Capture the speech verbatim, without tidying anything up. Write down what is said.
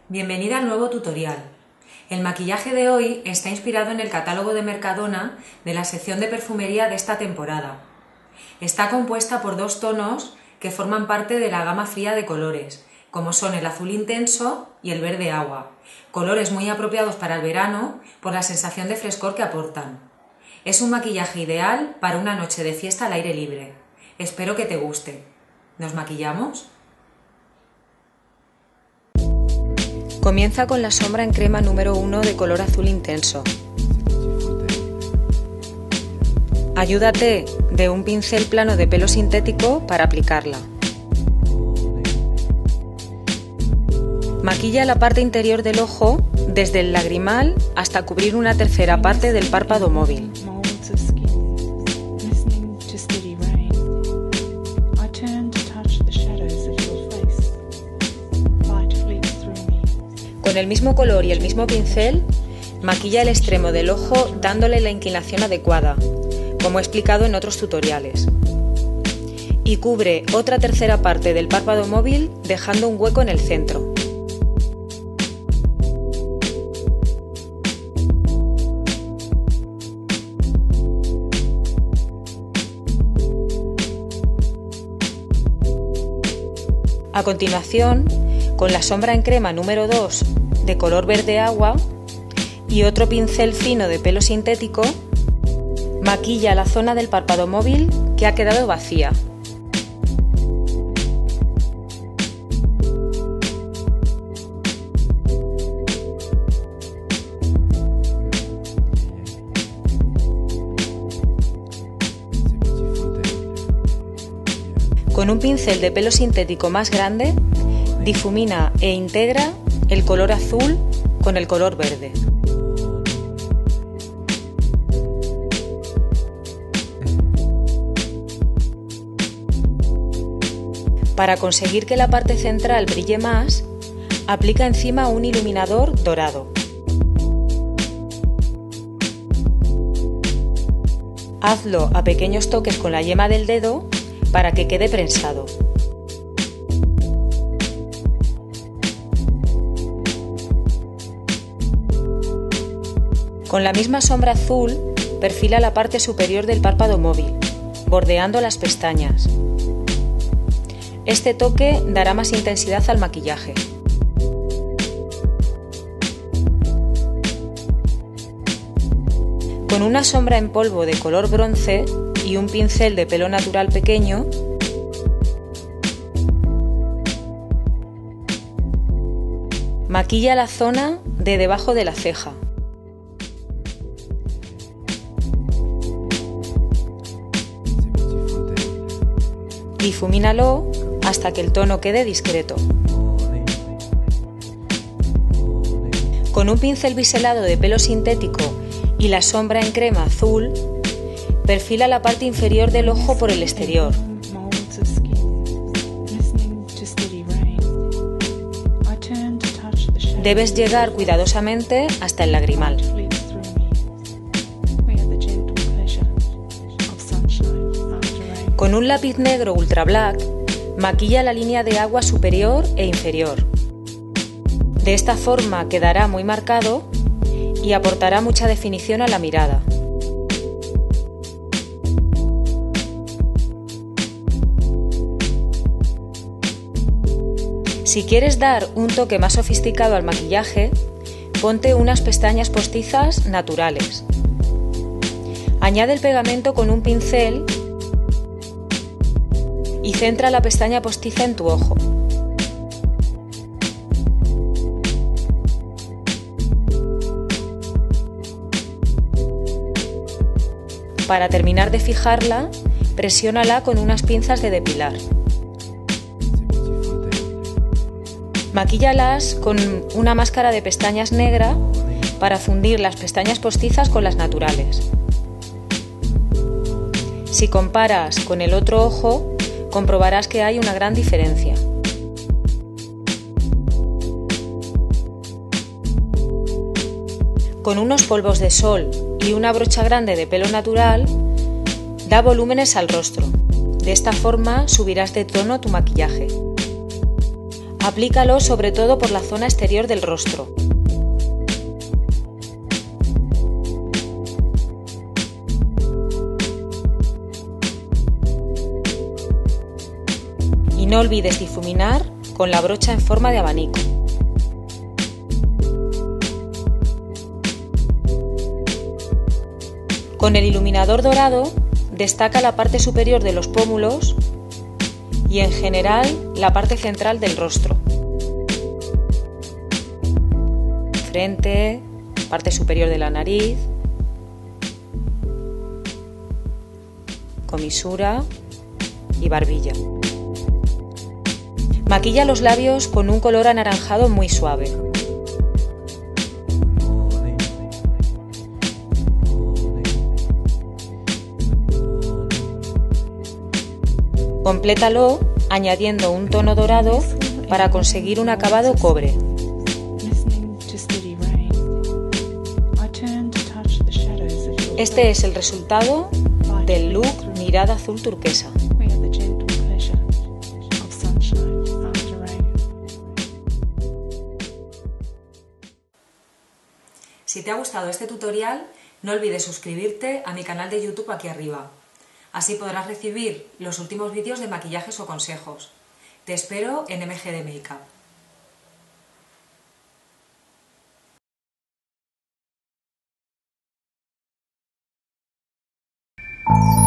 Bienvenida al nuevo tutorial. El maquillaje de hoy está inspirado en el catálogo de Mercadona de la sección de perfumería de esta temporada. Está compuesta por dos tonos que forman parte de la gama fría de colores, como son el azul intenso y el verde agua, colores muy apropiados para el verano por la sensación de frescor que aportan. Es un maquillaje ideal para una noche de fiesta al aire libre. Espero que te guste. ¿Nos maquillamos? Comienza con la sombra en crema número uno de color azul intenso. Ayúdate de un pincel plano de pelo sintético para aplicarla. Maquilla la parte interior del ojo desde el lagrimal hasta cubrir una tercera parte del párpado móvil. Con el mismo color y el mismo pincel, maquilla el extremo del ojo dándole la inclinación adecuada, como he explicado en otros tutoriales. Y cubre otra tercera parte del párpado móvil dejando un hueco en el centro. A continuación, con la sombra en crema número dos de color verde agua y otro pincel fino de pelo sintético, maquilla la zona del párpado móvil que ha quedado vacía. Con un pincel de pelo sintético más grande, difumina e integra el color azul con el color verde. Para conseguir que la parte central brille más, aplica encima un iluminador dorado. Hazlo a pequeños toques con la yema del dedo para que quede prensado. Con la misma sombra azul, perfila la parte superior del párpado móvil, bordeando las pestañas. Este toque dará más intensidad al maquillaje. Con una sombra en polvo de color bronce y un pincel de pelo natural pequeño, maquilla la zona de debajo de la ceja. Difumínalo hasta que el tono quede discreto. Con un pincel biselado de pelo sintético y la sombra en crema azul, perfila la parte inferior del ojo por el exterior. Debes llegar cuidadosamente hasta el lagrimal. Con un lápiz negro Ultra Black, maquilla la línea de agua superior e inferior. De esta forma quedará muy marcado y aportará mucha definición a la mirada. Si quieres dar un toque más sofisticado al maquillaje, ponte unas pestañas postizas naturales. Añade el pegamento con un pincel y centra la pestaña postiza en tu ojo. Para terminar de fijarla, presiónala con unas pinzas de depilar. Maquíllalas con una máscara de pestañas negra para fundir las pestañas postizas con las naturales. Si comparas con el otro ojo, comprobarás que hay una gran diferencia. Con unos polvos de sol y una brocha grande de pelo natural, da volúmenes al rostro. De esta forma subirás de tono tu maquillaje. Aplícalo sobre todo por la zona exterior del rostro. Y no olvides difuminar con la brocha en forma de abanico. Con el iluminador dorado destaca la parte superior de los pómulos y en general la parte central del rostro. Frente, parte superior de la nariz, comisura y barbilla. Maquilla los labios con un color anaranjado muy suave. Complétalo añadiendo un tono dorado para conseguir un acabado cobre. Este es el resultado del look mirada azul turquesa. Si te ha gustado este tutorial, no olvides suscribirte a mi canal de YouTube aquí arriba. Así podrás recibir los últimos vídeos de maquillajes o consejos. Te espero en M G D Makeup.